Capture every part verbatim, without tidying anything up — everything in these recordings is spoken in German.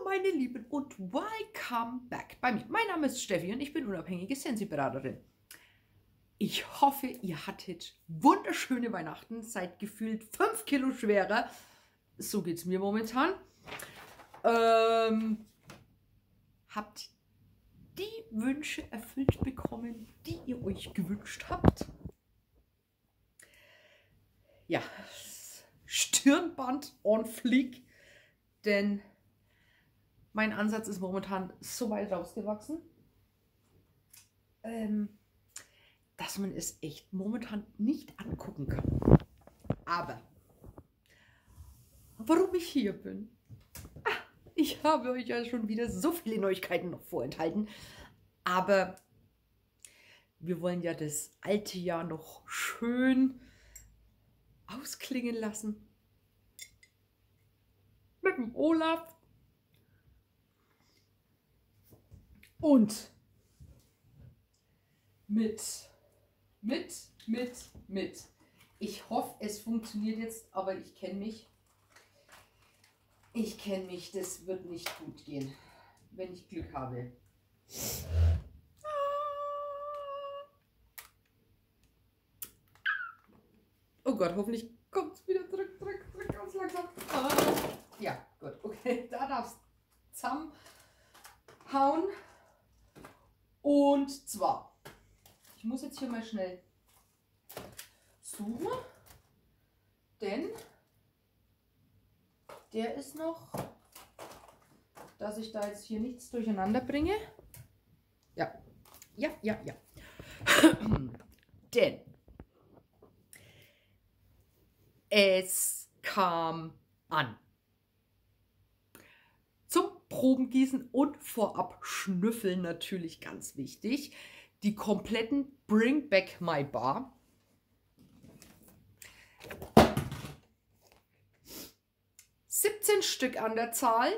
meine Lieben und welcome back bei mir. Mein Name ist Steffi und ich bin unabhängige Sensi-Beraterin. Ich hoffe, ihr hattet wunderschöne Weihnachten, seid gefühlt fünf Kilo schwerer. So geht es mir momentan. Ähm, habt die Wünsche erfüllt bekommen, die ihr euch gewünscht habt? Ja, Stirnband on fleek, denn mein Ansatz ist momentan so weit rausgewachsen, ähm, dass man es echt momentan nicht angucken kann. Aber warum ich hier bin? Ah, ich habe euch ja schon wieder so viele Neuigkeiten noch vorenthalten. Aber wir wollen ja das alte Jahr noch schön ausklingen lassen. Mit dem Olaf. Und mit, mit, mit, mit. Ich hoffe, es funktioniert jetzt, aber ich kenne mich. Ich kenne mich, das wird nicht gut gehen, wenn ich Glück habe. Oh Gott, hoffentlich kommt es wieder zurück, zurück, zurück, ganz langsam. Ah. Ja, gut, okay, da darfst du zusammenhauen. Und zwar, ich muss jetzt hier mal schnell suchen, denn der ist noch, dass ich da jetzt hier nichts durcheinander bringe. Ja, ja, ja, ja. Denn es kam an. Zum Probengießen und vorab schnüffeln natürlich ganz wichtig. Die kompletten Bring Back My Bar. siebzehn Stück an der Zahl.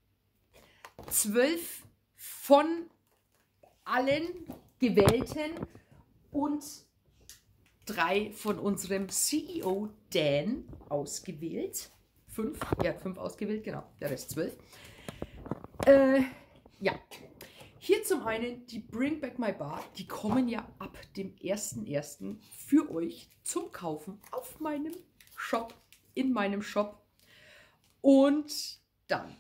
zwölf von allen gewählten und drei von unserem C E O Dan ausgewählt. Fünf, ja, fünf ausgewählt, genau, der Rest zwölf. Äh, ja, hier zum einen die Bring Back My Bar, die kommen ja ab dem ersten ersten für euch zum Kaufen auf meinem Shop, in meinem Shop. Und dann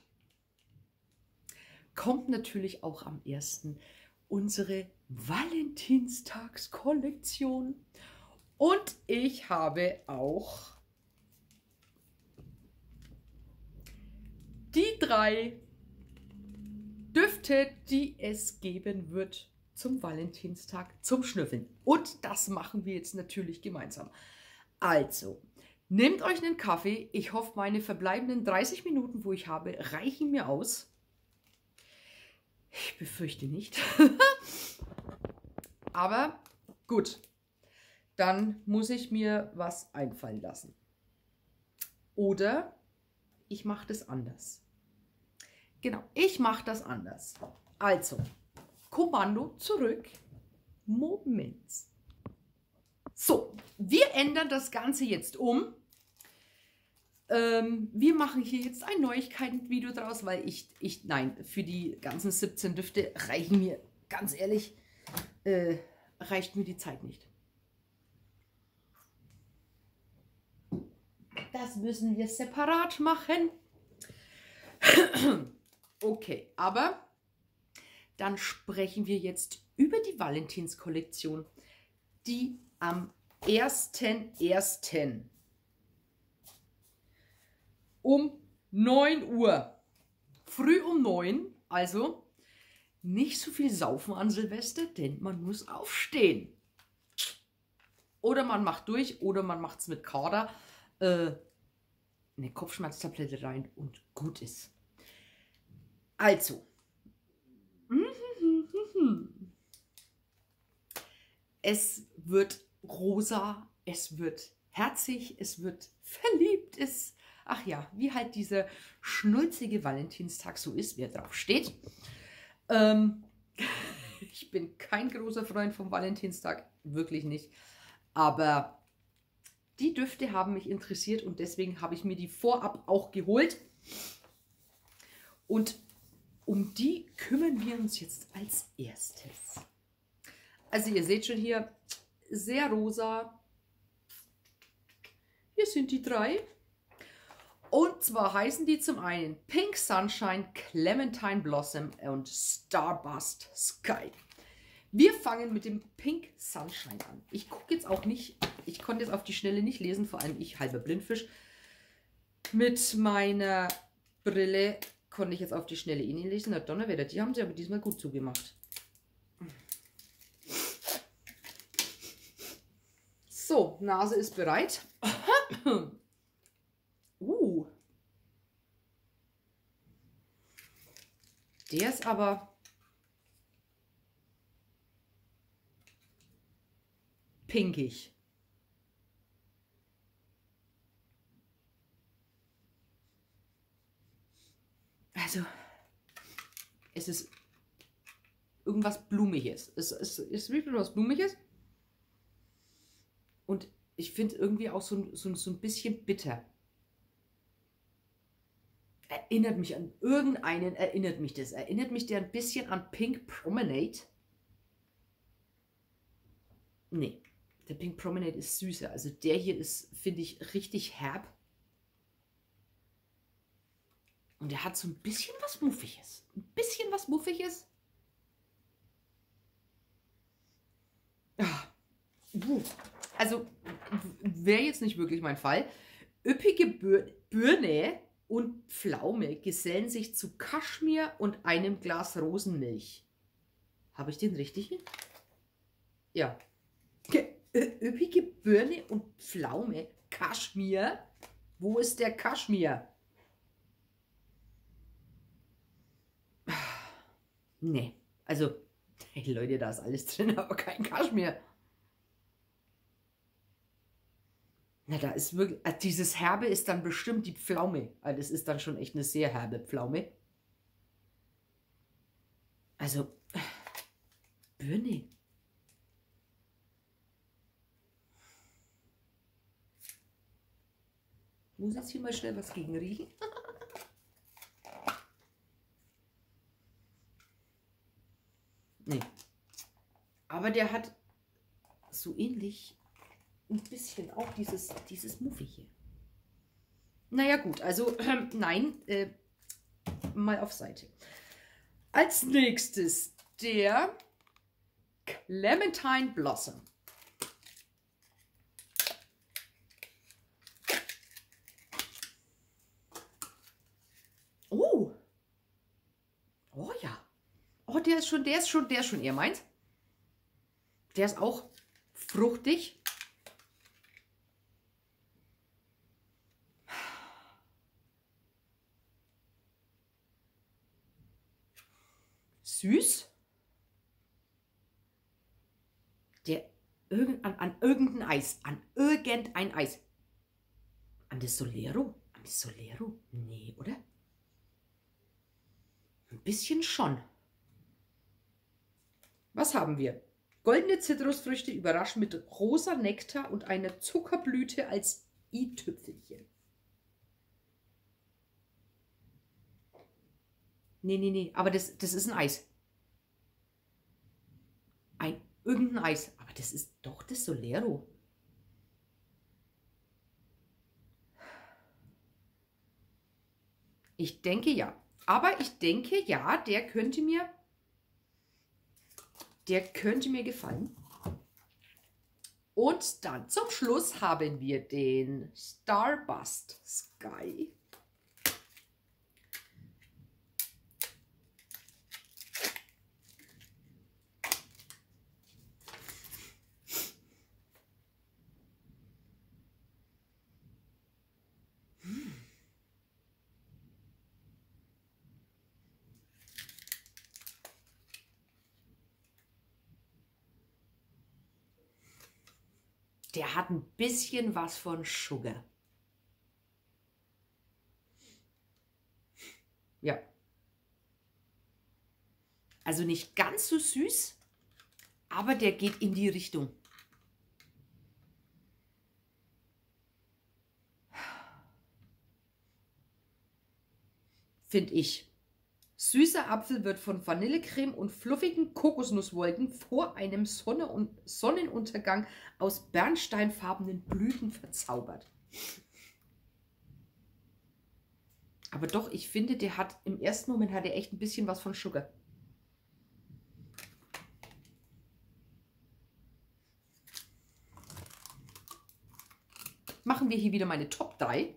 kommt natürlich auch am ersten unsere Valentinstagskollektion. Und ich habe auch die drei Düfte, die es geben wird zum Valentinstag, zum Schnüffeln. Und das machen wir jetzt natürlich gemeinsam. Also, nehmt euch einen Kaffee. Ich hoffe, meine verbleibenden dreißig Minuten, wo ich habe, reichen mir aus. Ich befürchte nicht. Aber gut, dann muss ich mir was einfallen lassen. Oder ich mache das anders. Genau, ich mache das anders. Also, Kommando zurück. Moment. So, wir ändern das Ganze jetzt um. Ähm, wir machen hier jetzt ein Neuigkeiten-Video draus, weil ich, ich, nein, für die ganzen siebzehn Düfte reichen mir, ganz ehrlich, äh, reicht mir die Zeit nicht. Das müssen wir separat machen. Okay, aber dann sprechen wir jetzt über die Valentinskollektion, die am ersten ersten um neun Uhr, früh um neun, also nicht so viel saufen an Silvester, denn man muss aufstehen. Oder man macht durch oder man macht es mit Kader, äh, eine Kopfschmerztablette rein und gut ist. Also, es wird rosa, es wird herzig, es wird verliebt, es, ach ja, wie halt dieser schnulzige Valentinstag so ist, wer drauf steht. Ähm, ich bin kein großer Freund vom Valentinstag, wirklich nicht, aber die Düfte haben mich interessiert und deswegen habe ich mir die vorab auch geholt. Und um die kümmern wir uns jetzt als erstes. Also ihr seht schon hier, sehr rosa. Hier sind die drei. Und zwar heißen die zum einen Pink Sunshine, Clementine Blossom und Starburst Sky. Wir fangen mit dem Pink Sunshine an. Ich gucke jetzt auch nicht, ich konnte jetzt auf die Schnelle nicht lesen, vor allem ich, halber Blindfisch. Mit meiner Brille konnte ich jetzt auf die Schnelle eh nicht lesen. Na Donnerwetter, die haben sie aber diesmal gut zugemacht. So, Nase ist bereit. uh. Der ist aber pinkig. Also, es ist irgendwas Blumiges. Es, es ist wirklich was Blumiges. Und ich finde irgendwie auch so, so, so ein bisschen bitter. Erinnert mich an irgendeinen, erinnert mich das. Erinnert mich der ein bisschen an Pink Promenade? Nee, der Pink Promenade ist süßer. Also der hier ist, finde ich, richtig herb. Und der hat so ein bisschen was Muffiges. Ein bisschen was Muffiges. Also, wäre jetzt nicht wirklich mein Fall. Üppige Birne und Pflaume gesellen sich zu Kaschmir und einem Glas Rosenmilch. Habe ich den richtigen? Ja. Üppige Birne und Pflaume. Kaschmir? Wo ist der Kaschmir? Nee, also, hey Leute, da ist alles drin, aber kein Kaschmir. Na, da ist wirklich, also dieses Herbe ist dann bestimmt die Pflaume. Also das ist dann schon echt eine sehr herbe Pflaume. Also, Birne. Ich muss jetzt hier mal schnell was gegen riechen. Nee. Aber der hat so ähnlich ein bisschen auch dieses, dieses Muffige. Naja gut, also äh, nein, äh, mal auf Seite. Als nächstes der Clementine Blossom. Oh. Oh ja. Oh, der ist schon, der ist schon, der ist schon eher meins. Der ist auch fruchtig. Süß. Der irgend, an, an irgendein Eis. An irgendein Eis. An das Solero? An das Solero? Nee, oder? Ein bisschen schon. Was haben wir? Goldene Zitrusfrüchte überraschen mit rosa Nektar und einer Zuckerblüte als i-Tüpfelchen. Nee, nee, nee, aber das, das ist ein Eis. Ein irgendein Eis. Aber das ist doch das Solero. Ich denke ja. Aber ich denke ja, der könnte mir, der könnte mir gefallen. Und dann zum Schluss haben wir den Starburst Sky. Der hat ein bisschen was von Sugar. Ja. Also nicht ganz so süß, aber der geht in die Richtung. Finde ich. Süßer Apfel wird von Vanillecreme und fluffigen Kokosnusswolken vor einem Sonne und Sonnenuntergang aus bernsteinfarbenen Blüten verzaubert. Aber doch, ich finde, der hat im ersten Moment hat er echt ein bisschen was von Sugar. Machen wir hier wieder meine Top drei.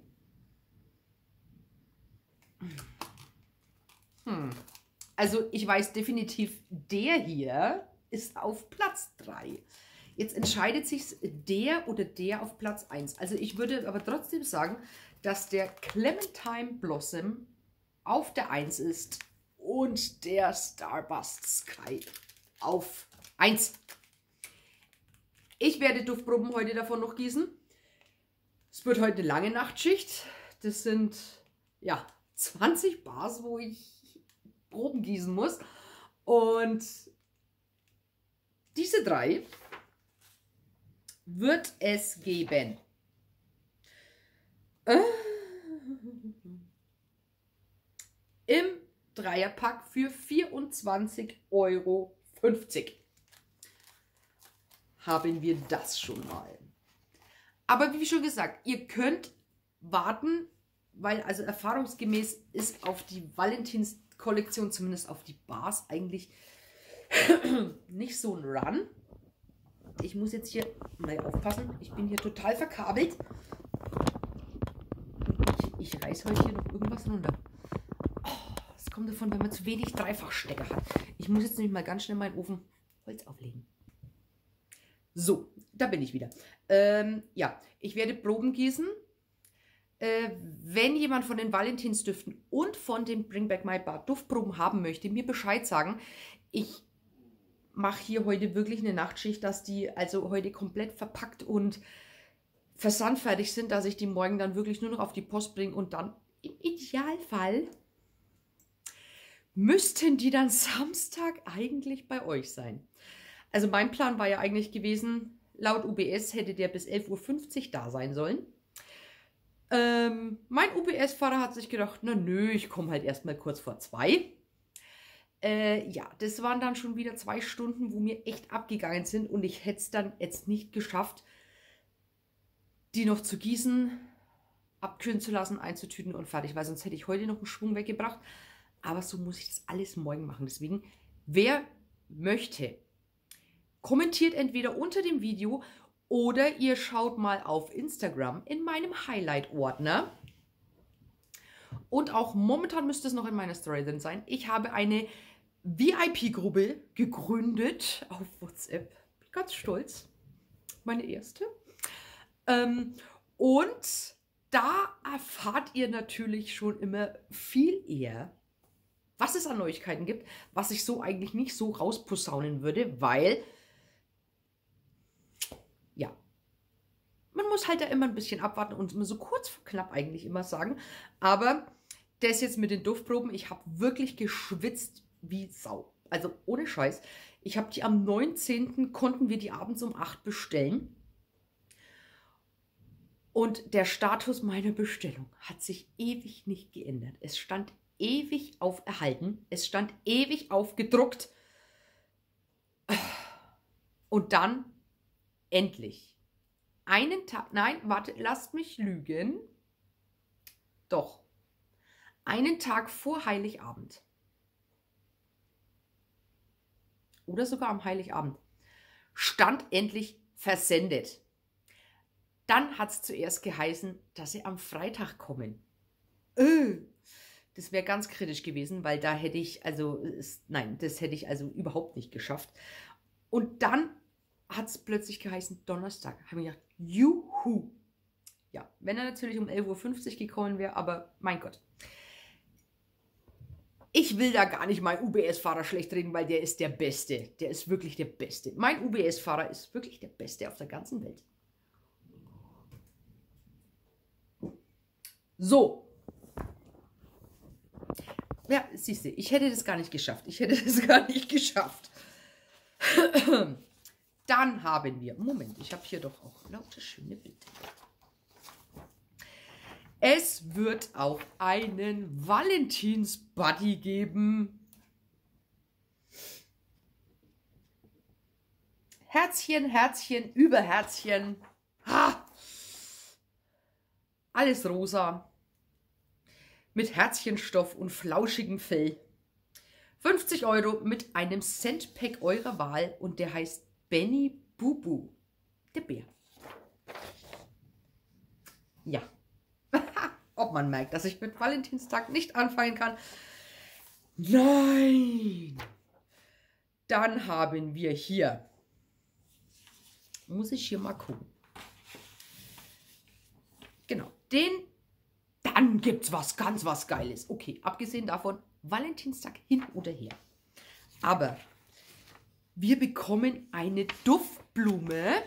Hm. Also ich weiß definitiv, der hier ist auf Platz drei. Jetzt entscheidet sich der oder der auf Platz eins. Also ich würde aber trotzdem sagen, dass der Clementine Blossom auf der eins ist und der Starburst Sky auf eins. Ich werde Duftproben heute davon noch gießen. Es wird heute eine lange Nachtschicht. Das sind ja zwanzig Bars, wo ich Proben gießen muss. Und diese drei wird es geben. Äh, Im Dreierpack für vierundzwanzig Euro fünfzig haben wir das schon mal. Aber wie schon gesagt, ihr könnt warten, weil also erfahrungsgemäß ist auf die Valentins-Kollektion, zumindest auf die Bars, eigentlich nicht so ein Run. Ich muss jetzt hier mal aufpassen, ich bin hier total verkabelt. Ich, ich reiß heute hier noch irgendwas runter. Oh, das kommt davon, wenn man zu wenig Dreifachstecker hat. Ich muss jetzt nämlich mal ganz schnell meinen Ofen Holz auflegen. So, da bin ich wieder. Ähm, ja, ich werde Proben gießen. Äh, wenn jemand von den Valentinsdüften und von den Bring Back My Bar Duftproben haben möchte, mir Bescheid sagen. Ich mache hier heute wirklich eine Nachtschicht, dass die also heute komplett verpackt und versandfertig sind, dass ich die morgen dann wirklich nur noch auf die Post bringe und dann im Idealfall müssten die dann Samstag eigentlich bei euch sein. Also mein Plan war ja eigentlich gewesen, laut U B S hätte der bis elf Uhr fünfzig da sein sollen. Ähm, mein U B S-Fahrer hat sich gedacht, na nö, ich komme halt erstmal kurz vor zwei. Äh, ja, das waren dann schon wieder zwei Stunden, wo mir echt abgegangen sind und ich hätte es dann jetzt nicht geschafft, die noch zu gießen, abkühlen zu lassen, einzutüten und fertig, weil sonst hätte ich heute noch einen Schwung weggebracht. Aber so muss ich das alles morgen machen. Deswegen, wer möchte, kommentiert entweder unter dem Video oder ihr schaut mal auf Instagram in meinem Highlight-Ordner. Und auch momentan müsste es noch in meiner Story drin sein. Ich habe eine V I P-Gruppe gegründet auf WhatsApp. Bin ganz stolz. Meine erste. Ähm, und da erfahrt ihr natürlich schon immer viel eher, was es an Neuigkeiten gibt, was ich so eigentlich nicht so rausposaunen würde, weil ja, man muss halt da immer ein bisschen abwarten und so kurz vor knapp eigentlich immer sagen. Aber das jetzt mit den Duftproben, ich habe wirklich geschwitzt wie Sau. Also ohne Scheiß. Ich habe die am neunzehnten konnten wir die abends um acht bestellen. Und der Status meiner Bestellung hat sich ewig nicht geändert. Es stand ewig auf erhalten. Es stand ewig auf gedruckt. Und dann endlich. Einen Tag, nein, warte, lasst mich lügen. Doch. Einen Tag vor Heiligabend. Oder sogar am Heiligabend. Stand endlich versendet. Dann hat es zuerst geheißen, dass sie am Freitag kommen. Äh, das wäre ganz kritisch gewesen, weil da hätte ich, also, ist, nein, das hätte ich also überhaupt nicht geschafft. Und dann hat es plötzlich geheißen, Donnerstag. Habe ich gedacht, juhu. Ja, wenn er natürlich um elf Uhr fünfzig gekommen wäre, aber mein Gott. Ich will da gar nicht meinen U B S-Fahrer schlecht reden, weil der ist der Beste. Der ist wirklich der Beste. Mein U B S-Fahrer ist wirklich der Beste auf der ganzen Welt. So. Ja, siehst du, ich hätte das gar nicht geschafft. Ich hätte das gar nicht geschafft. Dann haben wir, Moment, ich habe hier doch auch lauter schöne Bilder. Es wird auch einen Valentins-Buddy geben. Herzchen, Herzchen, über Herzchen. Ha! Alles rosa. Mit Herzchenstoff und flauschigem Fell. fünfzig Euro mit einem Centpack eurer Wahl und der heißt Benny Bubu. Der Bär. Ja. Ob man merkt, dass ich mit Valentinstag nicht anfangen kann. Nein. Dann haben wir hier. Muss ich hier mal gucken. Genau. Den. Dann gibt es was ganz was Geiles. Okay, abgesehen davon, Valentinstag hin oder her. Aber wir bekommen eine Duftblume,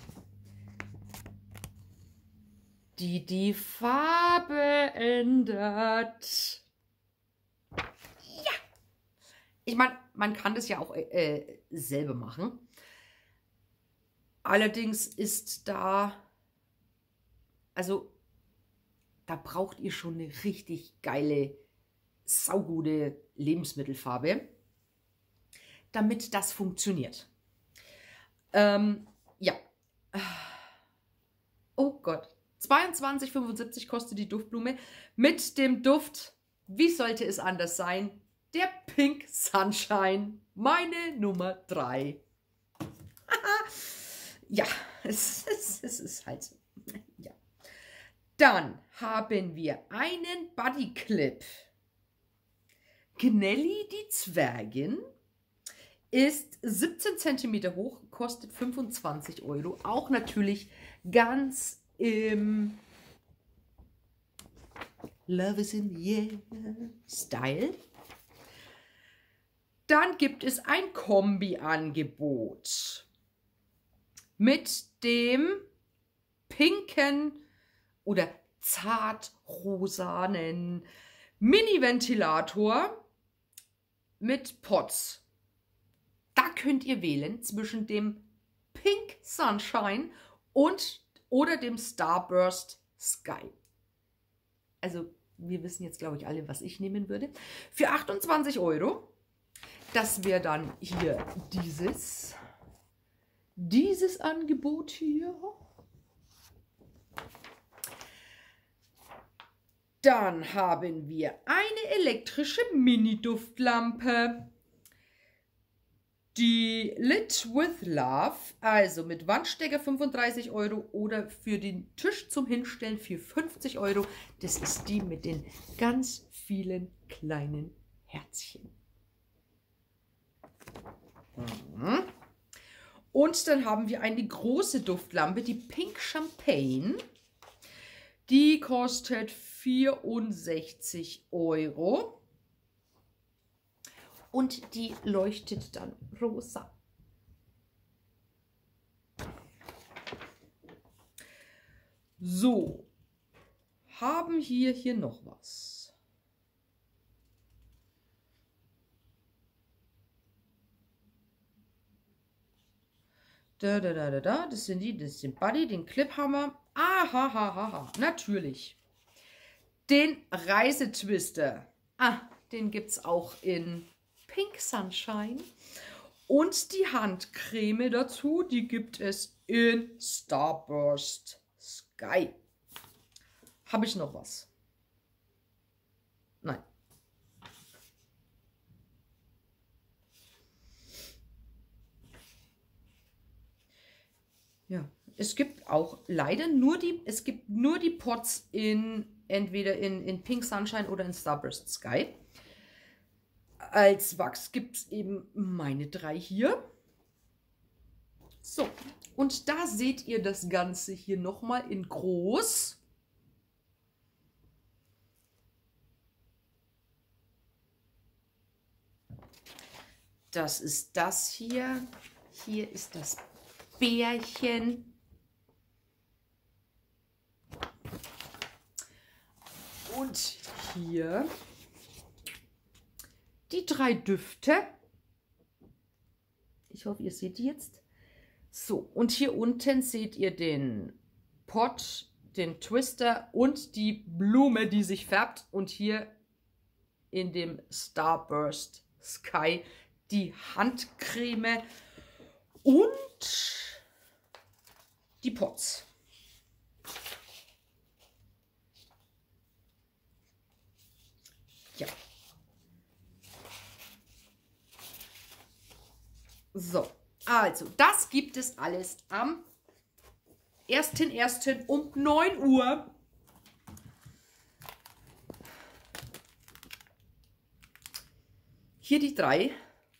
die die Farbe ändert. Ja! Ich meine, man kann das ja auch äh, selber machen. Allerdings ist da, also da braucht ihr schon eine richtig geile, saugute Lebensmittelfarbe, damit das funktioniert. Ähm, ja. Oh Gott. zweiundzwanzig Euro fünfundsiebzig kostet die Duftblume mit dem Duft, wie sollte es anders sein, der Pink Sunshine, meine Nummer drei. Ja, es, es, es ist halt so. Ja. Dann haben wir einen Bodyclip. Gnelli die Zwergin ist siebzehn Zentimeter hoch, kostet fünfundzwanzig Euro. Auch natürlich ganz im Love is in the air Style. Dann gibt es ein Kombi-Angebot mit dem pinken oder zart-rosanen Mini-Ventilator mit Pots. Da könnt ihr wählen zwischen dem Pink Sunshine und oder dem Starburst Sky. Also wir wissen jetzt, glaube ich, alle, was ich nehmen würde. Für achtundzwanzig Euro. Das wäre dann hier dieses, dieses Angebot hier. Dann haben wir eine elektrische Mini-Duftlampe. Die Lit with Love, also mit Wandstecker fünfunddreißig Euro oder für den Tisch zum Hinstellen für fünfzig Euro. Das ist die mit den ganz vielen kleinen Herzchen. Mhm. Und dann haben wir eine große Duftlampe, die Pink Champagne. Die kostet vierundsechzig Euro. Und die leuchtet dann rosa. So, haben wir hier noch was? Da, da, da, da, da. Das sind die, das ist den Buddy, den Cliphammer. Ah, ha, ha, ha, ha. Natürlich. Den Reisetwister. Ah, den gibt es auch in Pink Sunshine. Und die Handcreme dazu, die gibt es in Starburst Sky. Habe ich noch was? Nein. Ja, es gibt auch leider nur die, es gibt nur die Pots in, entweder in, in Pink Sunshine oder in Starburst Sky. Als Wachs gibt es eben meine drei hier. So, und da seht ihr das Ganze hier nochmal in groß. Das ist das hier. Hier ist das Bärchen. Und hier die drei Düfte. Ich hoffe, ihr seht die jetzt. So, und hier unten seht ihr den Pot, den Twister und die Blume, die sich färbt. Und hier in dem Starburst Sky die Handcreme und die Pots. Ja. So, also das gibt es alles am ersten ersten um neun Uhr. Hier die drei.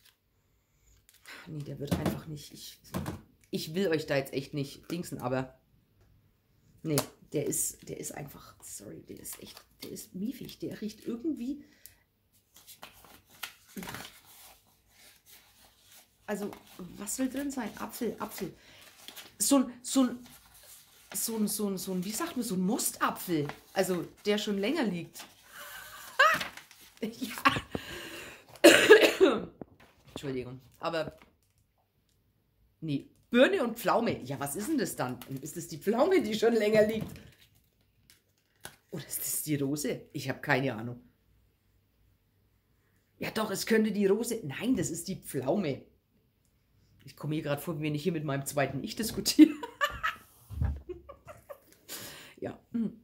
Nee, der wird einfach nicht. Ich, ich will euch da jetzt echt nicht dingsen, aber nee, der ist, der ist einfach, sorry, der ist echt, der ist miefig. Der riecht irgendwie. Also, was will drin sein? Apfel, Apfel. So ein, so ein, so ein, so ein, so ein, wie sagt man, so ein Mustapfel. Also, der schon länger liegt. Ja. Entschuldigung, aber nee, Birne und Pflaume. Ja, was ist denn das dann? Ist das die Pflaume, die schon länger liegt? Oder ist das die Rose? Ich habe keine Ahnung. Ja doch, es könnte die Rose... Nein, das ist die Pflaume. Ich komme hier gerade vor, wie wenn ich hier mit meinem zweiten Ich diskutiere. Ja.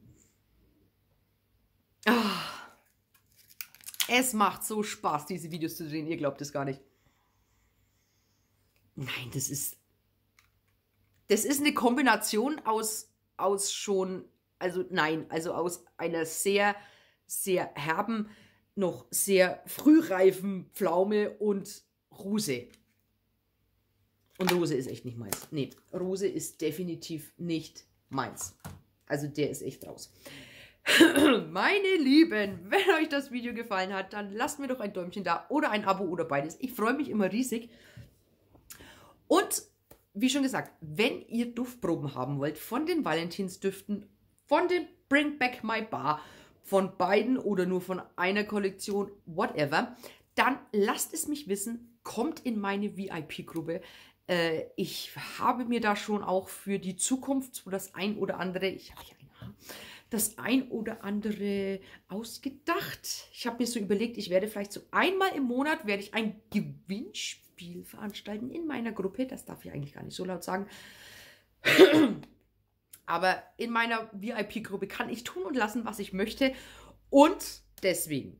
Ah. Es macht so Spaß, diese Videos zu drehen. Ihr glaubt es gar nicht. Nein, das ist... Das ist eine Kombination aus, aus schon... Also nein, also aus einer sehr, sehr herben, noch sehr frühreifen Pflaume und Rose. Und Rose ist echt nicht meins. Nee, Rose ist definitiv nicht meins. Also der ist echt raus. Meine Lieben, wenn euch das Video gefallen hat, dann lasst mir doch ein Däumchen da oder ein Abo oder beides. Ich freue mich immer riesig. Und wie schon gesagt, wenn ihr Duftproben haben wollt von den Valentinsdüften, von den Bring Back My Bar, von beiden oder nur von einer Kollektion, whatever, dann lasst es mich wissen, kommt in meine V I P-Gruppe. Äh, ich habe mir da schon auch für die Zukunft so das ein oder andere, ich habe hier eine, das ein oder andere ausgedacht. Ich habe mir so überlegt, ich werde vielleicht so einmal im Monat werde ich ein Gewinnspiel veranstalten in meiner Gruppe. Das darf ich eigentlich gar nicht so laut sagen. Aber in meiner V I P-Gruppe kann ich tun und lassen, was ich möchte. Und deswegen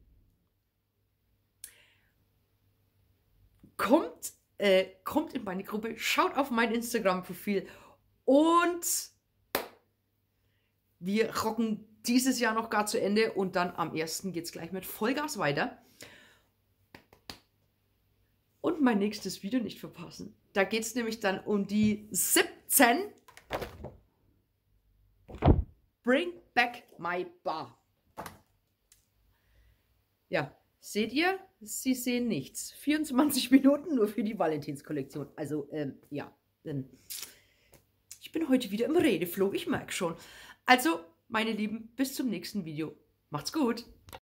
kommt, äh, kommt in meine Gruppe, schaut auf mein Instagram-Profil und wir rocken dieses Jahr noch gar zu Ende und dann am ersten geht es gleich mit Vollgas weiter. Und mein nächstes Video nicht verpassen. Da geht es nämlich dann um die siebzehn Bring Back My Bar. Ja, seht ihr? Sie sehen nichts. vierundzwanzig Minuten nur für die Valentinskollektion. Also, ähm, ja. Ähm, ich bin heute wieder im Redeflow, ich merke schon. Also, meine Lieben, bis zum nächsten Video. Macht's gut!